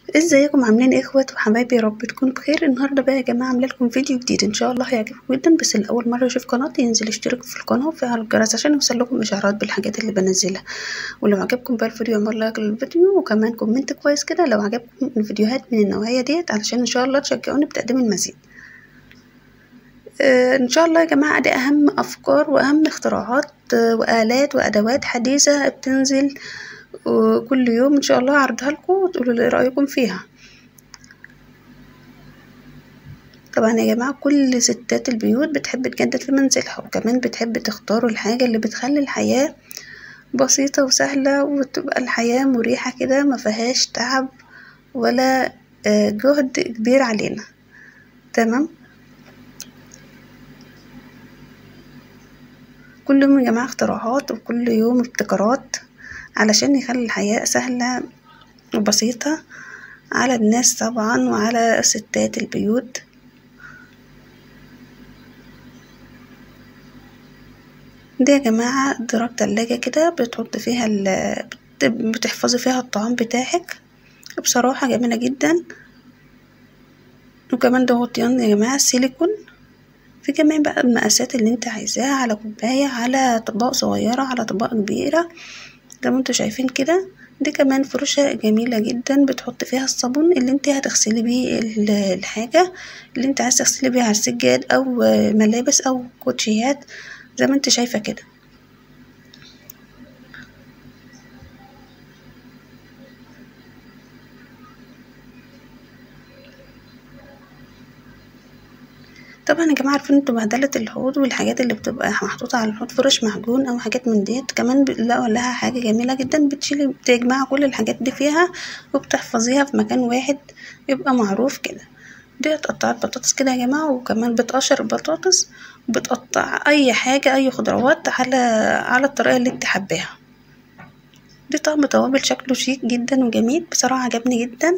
ازيكم عاملين ايه اخوات وحبايبي؟ يا رب تكونوا بخير. النهارده بقى يا جماعه عامله لكم فيديو جديد ان شاء الله هيعجبكم جدا. بس الاول مره يشوف قناتي ينزل يشترك في القناه ويفعل الجرس عشان يوصل لكم اشعارات بالحاجات اللي بنزلها. ولو عجبكم بقى الفيديو اعملوا لايك للفيديو وكمان كومنت كويس كده لو عجبكم الفيديوهات من النوعيه ديت علشان ان شاء الله تشجعوني بتقديم المزيد. ان شاء الله يا جماعه دي اهم افكار واهم اختراعات والات وادوات حديثه بتنزل كل يوم ان شاء الله هعرضها لكم وتقولوا لي رايكم فيها. طبعا يا جماعة كل ستات البيوت بتحب تجدد في منزلها وكمان بتحب تختار الحاجة اللي بتخلي الحياة بسيطة وسهلة وتبقى الحياة مريحة كده ما فيهاش تعب ولا جهد كبير علينا. تمام. كل يوم يا جماعة اختراعات وكل يوم ابتكارات علشان يخلي الحياة سهلة وبسيطة على الناس طبعا وعلى ستات البيوت. دي يا جماعة دراب تلاجة كده بتحط فيها بتحفظي فيها الطعام بتاعك. بصراحة جميلة جدا. وكمان ده غطيان يا جماعة سيليكون في كمان بقى المقاسات اللي انت عايزاها، على كوباية، على اطباق صغيرة، على اطباق كبيرة زي ما انتوا شايفين كده. دي كمان فرشة جميلة جدا بتحط فيها الصابون اللي انت هتغسلي بيه الحاجة اللي انت عايز تغسلي بيها على السجاد او ملابس او كوتشيات زي ما انت شايفة كده. طبعا يا جماعه عارفين انتوا بهدله الحوض والحاجات اللي بتبقى محطوطه على الحوض، فرش معجون او حاجات من ديت كمان بنلاقوا لها حاجه جميله جدا بتشيلي بتجمع كل الحاجات دي فيها وبتحفظيها في مكان واحد يبقى معروف كده. دي قطعت بطاطس كده يا جماعه وكمان بتقشر البطاطس وبتقطع اي حاجه اي خضروات على الطريقه اللي انت حباها. دي طقم توابل شكله شيك جدا وجميل بصراحه عجبني جدا.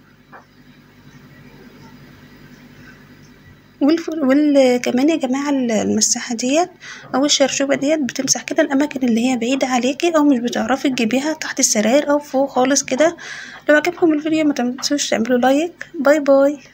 كمان يا جماعة المساحة ديت او الشرشوبة ديت بتمسح كده الاماكن اللي هي بعيدة عليكي او مش بتعرفي تجيبيها تحت السراير او فوق خالص كده. لو عجبكم الفيديو ما تنسوش تعملوا لايك. باي باي.